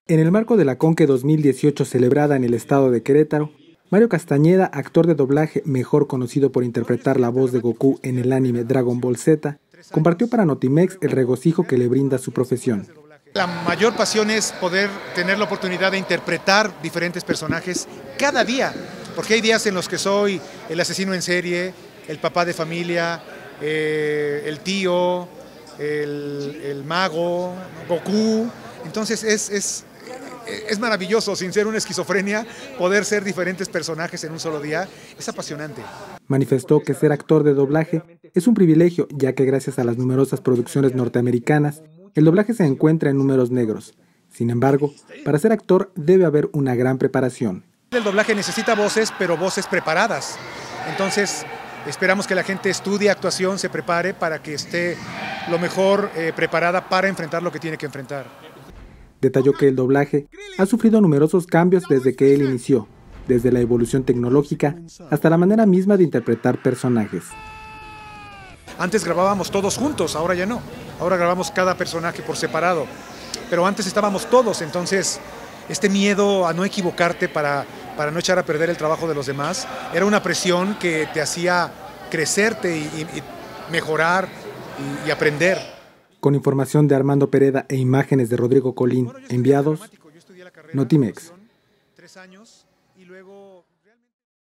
En el marco de la Conque 2018 celebrada en el estado de Querétaro, Mario Castañeda, actor de doblaje mejor conocido por interpretar la voz de Goku en el anime Dragon Ball Z, compartió para Notimex el regocijo que le brinda su profesión. La mayor pasión es poder tener la oportunidad de interpretar diferentes personajes cada día, porque hay días en los que soy el asesino en serie, el papá de familia, el tío, el mago, Goku. Entonces es maravilloso, sin ser una esquizofrenia, poder ser diferentes personajes en un solo día. Es apasionante. Manifestó que ser actor de doblaje es un privilegio, ya que gracias a las numerosas producciones norteamericanas, el doblaje se encuentra en números negros. Sin embargo, para ser actor debe haber una gran preparación. El doblaje necesita voces, pero voces preparadas. Entonces, esperamos que la gente estudie actuación, se prepare para que esté lo mejor preparada para enfrentar lo que tiene que enfrentar. Detalló que el doblaje ha sufrido numerosos cambios desde que él inició, desde la evolución tecnológica hasta la manera misma de interpretar personajes. Antes grabábamos todos juntos, ahora ya no. Ahora grabamos cada personaje por separado. Pero antes estábamos todos, entonces este miedo a no equivocarte para no echar a perder el trabajo de los demás, era una presión que te hacía crecerte y mejorar y aprender. Con información de Armando Pereda e imágenes de Rodrigo Colín, enviados, Notimex. 3 años y luego